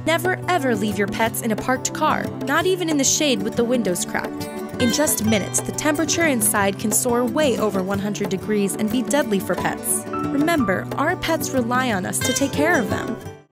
Never ever leave your pets in a parked car, not even in the shade with the windows cracked. In just minutes, the temperature inside can soar way over 100 degrees and be deadly for pets. Remember, our pets rely on us to take care of them.